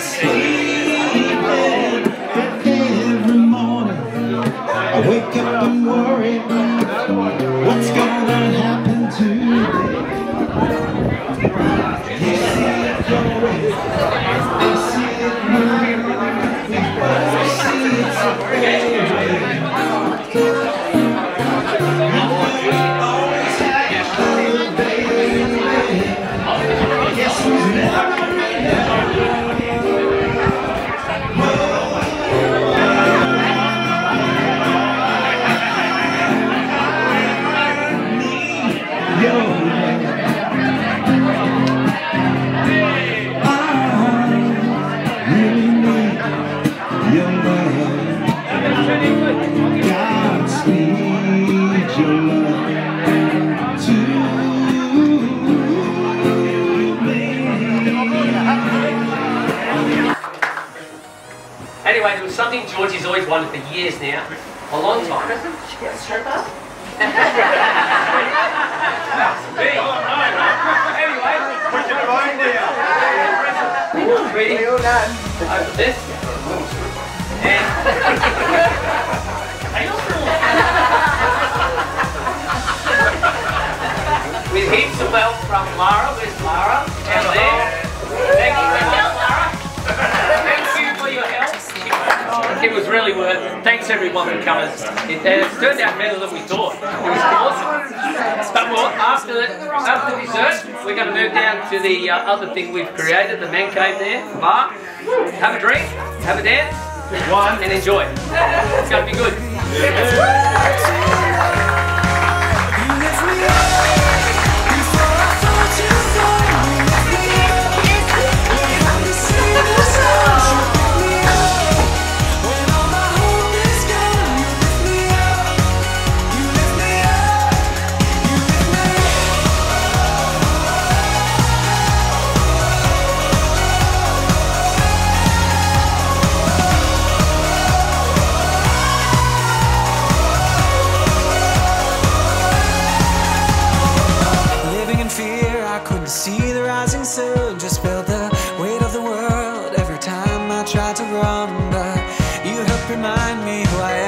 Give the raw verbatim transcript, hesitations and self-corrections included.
sleeping, every morning I wake up and worry what's gonna happen today. You see it going, I see it moving, I see it so always have a baby. Guess who's never Anyway, there was something Georgie's always wanted for years now, a long time. She got strip up? Anyway, put your phone down. Ready? Over this. And with heaps of help from Lara. Where's Lara? Down there. Thank you very much, Lara. Thank you for your help. It was really worth it. Thanks everyone for coming. It, uh, it's turned out better than we thought. It was awesome. But well, after, the, after dessert, we're going to move down to the uh, other thing we've created, the man cave there, bar. Have a drink, have a dance, one, and enjoy. It's going to be good. See the rising sun, just felt the weight of the world every time I tried to run, but you helped remind me who I am.